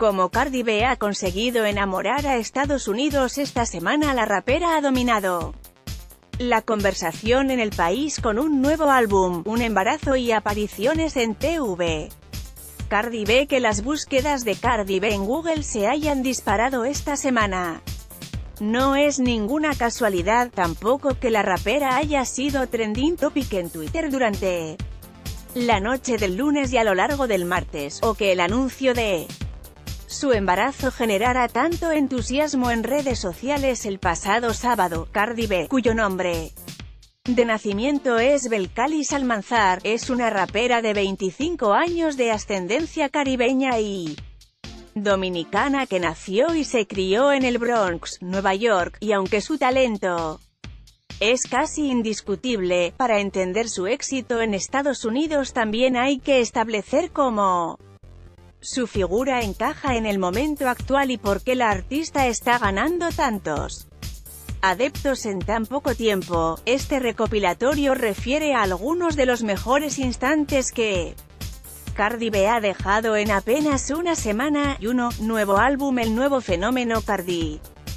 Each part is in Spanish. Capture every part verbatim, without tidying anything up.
Como Cardi B ha conseguido enamorar a Estados Unidos esta semana, la rapera ha dominado la conversación en el país con un nuevo álbum, un embarazo y apariciones en T V. Cardi B. Que las búsquedas de Cardi B en Google se hayan disparado esta semana. No es ninguna casualidad, tampoco que la rapera haya sido trending topic en Twitter durante la noche del lunes y a lo largo del martes, o que el anuncio de su embarazo generara tanto entusiasmo en redes sociales el pasado sábado. Cardi B, cuyo nombre de nacimiento es Belcalis Almanzar, es una rapera de veinticinco años de ascendencia caribeña y dominicana que nació y se crió en el Bronx, Nueva York, y aunque su talento es casi indiscutible, para entender su éxito en Estados Unidos también hay que establecer cómo su figura encaja en el momento actual y por qué la artista está ganando tantos adeptos en tan poco tiempo. Este recopilatorio refiere a algunos de los mejores instantes que Cardi B ha dejado en apenas una semana. Y uno. Nuevo álbum. El nuevo fenómeno Cardi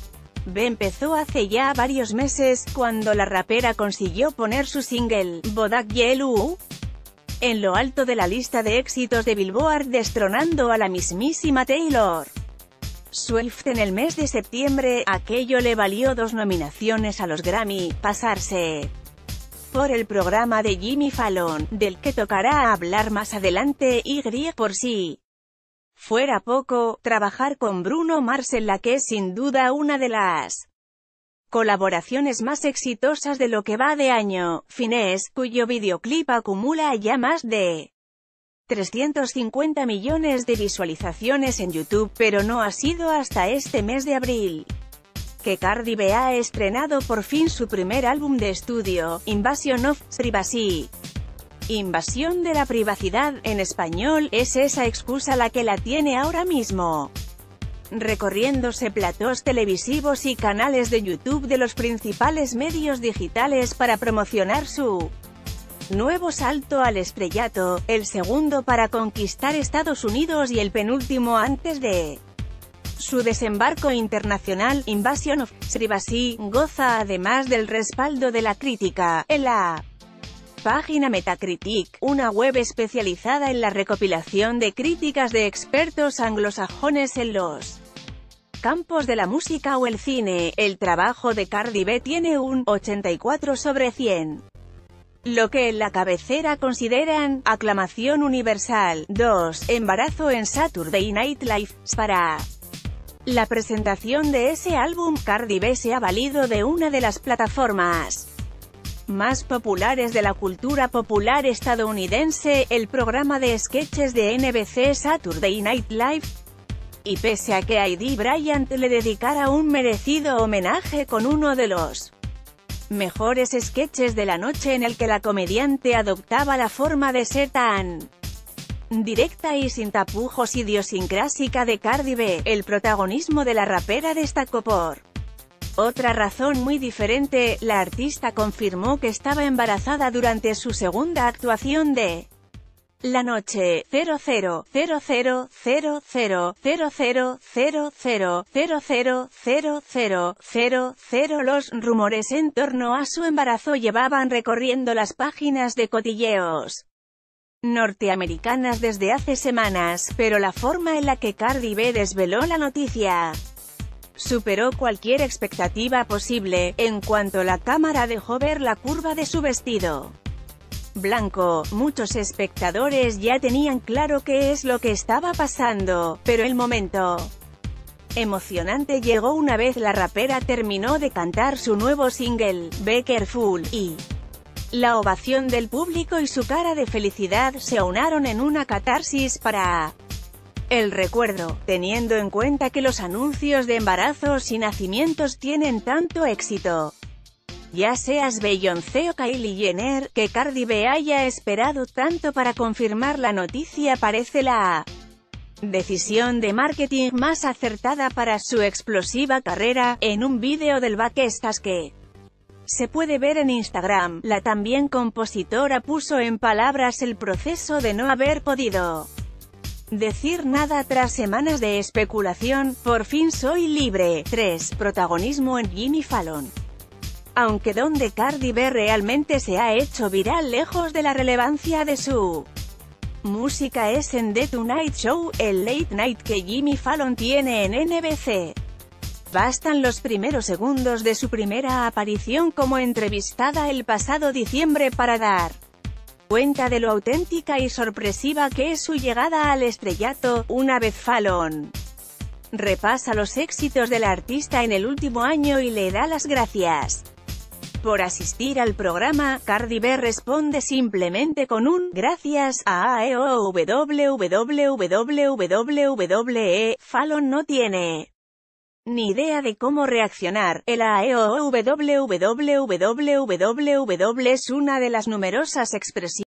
B empezó hace ya varios meses, cuando la rapera consiguió poner su single, Bodak Yellow, en lo alto de la lista de éxitos de Billboard, destronando a la mismísima Taylor Swift en el mes de septiembre. Aquello le valió dos nominaciones a los Grammy, pasarse por el programa de Jimmy Fallon, del que tocará hablar más adelante, y por si fuera poco, trabajar con Bruno Mars en la que es sin duda una de las colaboraciones más exitosas de lo que va de año, Finesse, cuyo videoclip acumula ya más de trescientos cincuenta millones de visualizaciones en YouTube, pero no ha sido hasta este mes de abril que Cardi B ha estrenado por fin su primer álbum de estudio, Invasion of Privacy. Invasión de la privacidad, en español, es esa excusa la que la tiene ahora mismo recorriéndose platós televisivos y canales de YouTube de los principales medios digitales para promocionar su nuevo salto al estrellato, el segundo para conquistar Estados Unidos y el penúltimo antes de su desembarco internacional. Invasion of Privacy goza además del respaldo de la crítica. En la página Metacritic, una web especializada en la recopilación de críticas de expertos anglosajones en los campos de la música o el cine, el trabajo de Cardi B tiene un ochenta y cuatro sobre cien. Lo que en la cabecera consideran aclamación universal. dos. Embarazo en Saturday Night Live. Para la presentación de ese álbum, Cardi B se ha valido de una de las plataformas más populares de la cultura popular estadounidense, el programa de sketches de N B C Saturday Night Live. Y pese a que Aidy Bryant le dedicara un merecido homenaje con uno de los mejores sketches de la noche en el que la comediante adoptaba la forma de ser tan directa y sin tapujos idiosincrásica de Cardi B, el protagonismo de la rapera destacó por otra razón muy diferente. La artista confirmó que estaba embarazada durante su segunda actuación de la noche. cero cero cero cero cero cero cero cero cero cero cero cero cero cero cero cero. Los rumores en torno a su embarazo llevaban recorriendo las páginas de cotilleos norteamericanas desde hace semanas, pero la forma en la que Cardi B desveló la noticia superó cualquier expectativa posible. En cuanto la cámara dejó ver la curva de su vestido blanco, muchos espectadores ya tenían claro qué es lo que estaba pasando, pero el momento emocionante llegó una vez la rapera terminó de cantar su nuevo single, Be Careful, y la ovación del público y su cara de felicidad se aunaron en una catarsis para el recuerdo, teniendo en cuenta que los anuncios de embarazos y nacimientos tienen tanto éxito. Ya seas Beyoncé o Kylie Jenner, que Cardi B haya esperado tanto para confirmar la noticia parece la decisión de marketing más acertada para su explosiva carrera. En un vídeo del backstage que se puede ver en Instagram, la también compositora puso en palabras el proceso de no haber podido Decir nada tras semanas de especulación, por fin soy libre. tres. Protagonismo en Jimmy Fallon. Aunque donde Cardi B realmente se ha hecho viral lejos de la relevancia de su música es en The Tonight Show, el late night que Jimmy Fallon tiene en N B C. Bastan los primeros segundos de su primera aparición como entrevistada el pasado diciembre para dar cuenta de lo auténtica y sorpresiva que es su llegada al estrellato. Una vez Fallon repasa los éxitos del artista en el último año y le da las gracias por asistir al programa, Cardi B responde simplemente con un «gracias» a A E O W W W E. Fallon no tiene ni idea de cómo reaccionar. El A E O W W W es una de las numerosas expresiones